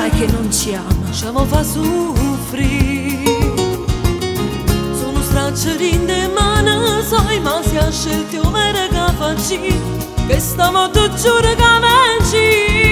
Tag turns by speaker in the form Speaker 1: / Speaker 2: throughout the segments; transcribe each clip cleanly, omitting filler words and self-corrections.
Speaker 1: sai che non ci ama,
Speaker 2: ci amo fa soffrire. Sono stracciarini di mano, sai, ma si ha scelto io vero che facci, che stavolta giuro che venci.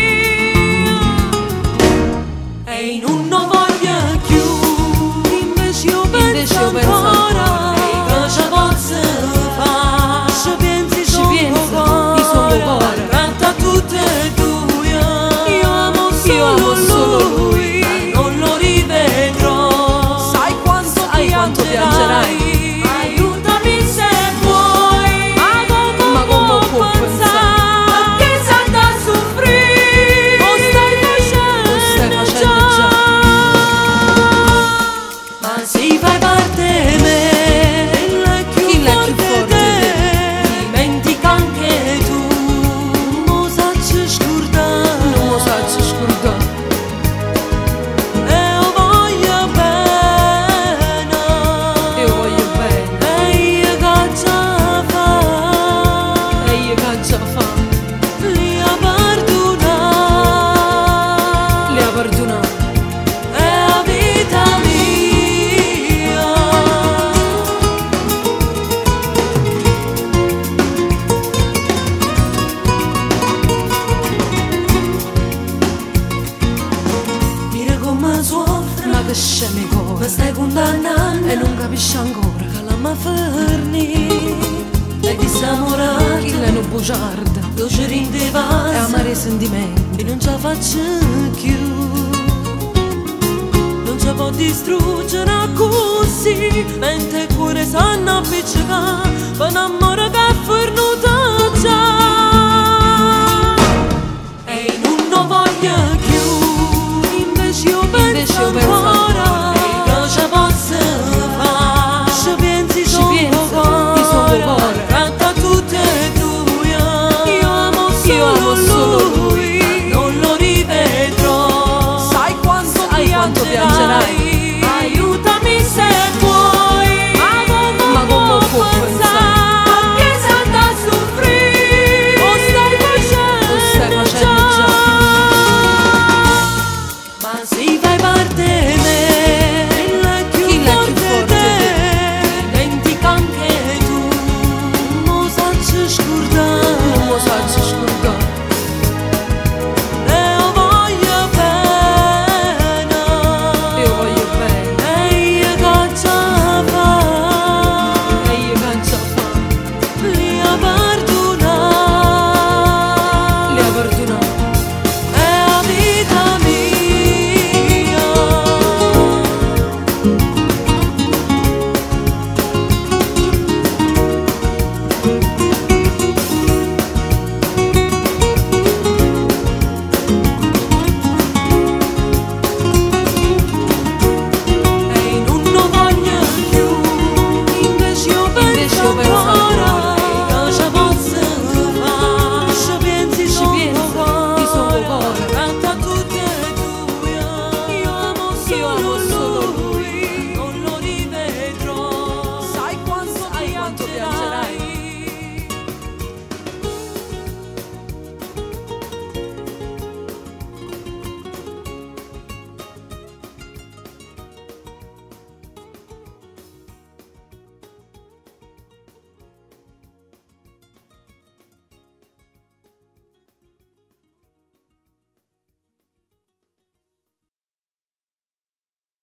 Speaker 2: E non voglio più, invece io penso ancora che ci posso fare. Ci pensi
Speaker 1: io sono cuore,
Speaker 2: tratta tutte e due. Io amo solo lui, non lo rivedrò. Sai quanto piangerai, aiutami se vuoi. Ma come può pensare che sa da soffrire? Lo stai facendo già. Ma se fai parte di me, chi l'è più forte di te? Dimentica anche tu. Non lo sacci scordare,
Speaker 1: non lo sacci scordare.
Speaker 2: E io voglio bene, e io che già fa, li ha perdonati, è la vita mia. Mira come soffre,
Speaker 1: Ma che scemi
Speaker 2: mi
Speaker 1: cuore,
Speaker 2: stai condannando
Speaker 1: e non capisci ancora
Speaker 2: che la mi ferni. E chi sta morendo,
Speaker 1: chi l'è non bugiarda
Speaker 2: io ci rinde
Speaker 1: e
Speaker 2: passa
Speaker 1: amare i sentimenti.
Speaker 2: e non ce la faccio più. Non ci può distruggere così, mentre il cuore sanno appiccicare, per un amore che è fornuto.